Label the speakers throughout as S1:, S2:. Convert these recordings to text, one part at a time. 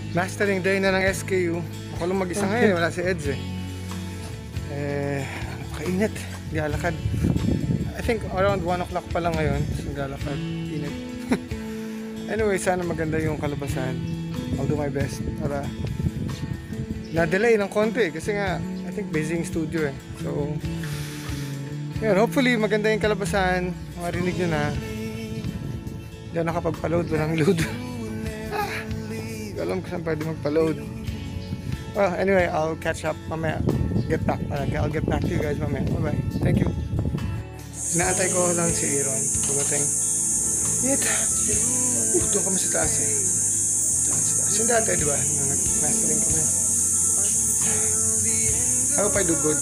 S1: Mastering day na ng SKU. Ako lang mag-isa ngayon, wala si Eds eh. Kainit, galakad. I think around 1 o'clock pa lang ngayon. So galakad, init. Anyway, sana maganda yung kalabasan. I'll do my best para na-delay ng konti kasi nga I think busy yung studio eh. So yun, hopefully maganda yung kalabasan. Marinig nyo na. Hindi ako nakapagpa-load, walang load. Hindi ko alam kung saan pwede magpa-load. Well, anyway, I'll catch up mamaya. I'll get back to you guys mamaya. Bye bye. Thank you. Inaantay ko lang si Aaron. Dumating. Init. Doon kami sa taas eh. Yung dati, di ba? Nung nag-mastering kami. I hope I do good.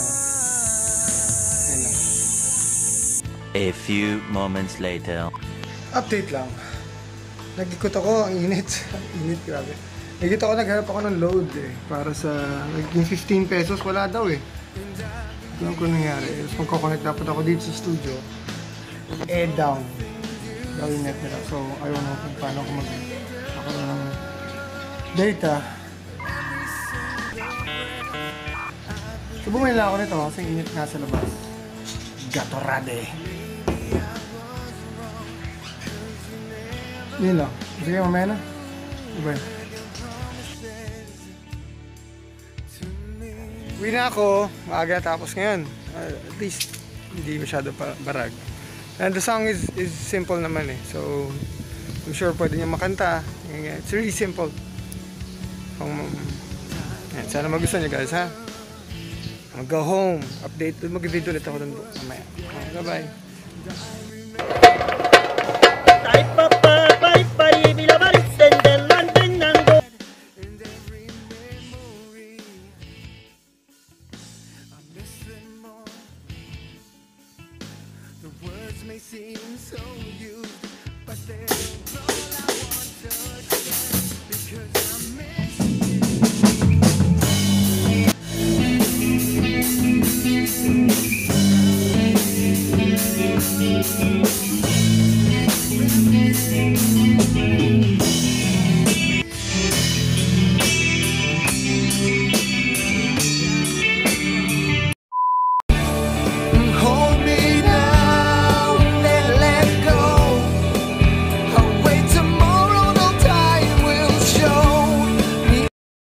S1: Yan lang.
S2: A few moments later.
S1: Update lang. Nag-ikot ako, ang init. Init, grabe. Nag-ikot ako, naghanap ako ng load eh. Para sa, yung 15 pesos, wala daw eh. Alam ko nangyari. Tapos magkoconnect dapat ako dito sa studio. Down. Daw yung net nila. So, ayaw na kung paano ako mag-akaroon ng data. So, bumili na ako nito kasi init nga sa labas. Gatorade. Yun lang. Sige, mamaya na. Diba? Uwi na ako. Maaga tapos ngayon. At least, hindi masyado barag. And the song is simple naman eh. So, I'm sure pwede niya makanta. It's really simple. Sana magustuhan niyo guys, ha? Mag-go home. Update. Mag-video ulit ako doon mamaya. Bye-bye. May seem so used, but they're all I want to because